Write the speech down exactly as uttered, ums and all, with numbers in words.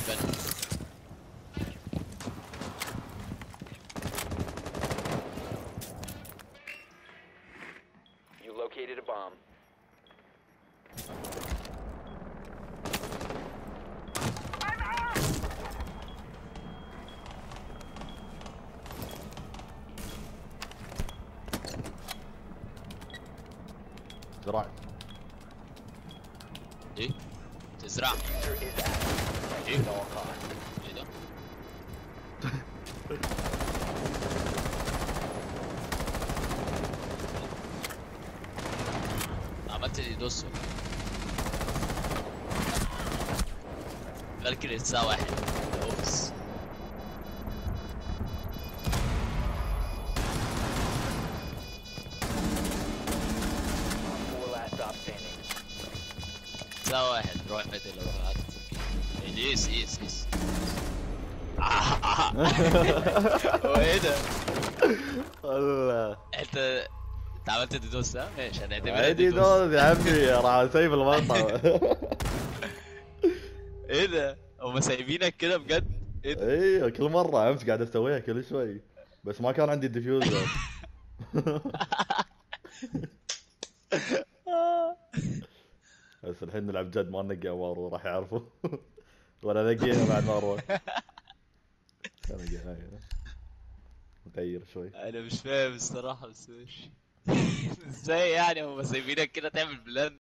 بنا. You located a bomb. زراعي. ايه؟ تزرع؟ User is active. ايه؟ At all costs. ايه ده؟ عملت لي دوس. فالكري الساعة واحد. اوبس. Four last stop standing. الساعة واحد. روح بدل لو قعدت. يس يس يس. هو ايه ده؟ والله انت انت عملت ديدوس ها؟ ماشي هنعتبرها عادي ديدوس. دوز يا عمي، راح اسيب المقطع. ايه ده؟ هما سايبينك كده بجد؟ ايه ده؟ ايوه كل مرة امس قاعد اسويها كل شوي، بس ما كان عندي الديفيوزر. بس الحين نلعب جد، ما ننقي مارو راح يعرفوا. ولا نقيها بعد ما اروح. انقي هاي نغير شوي. انا مش فاهم الصراحة بس ماشي. ازاي يعني هما سايبينك كده تعمل بلان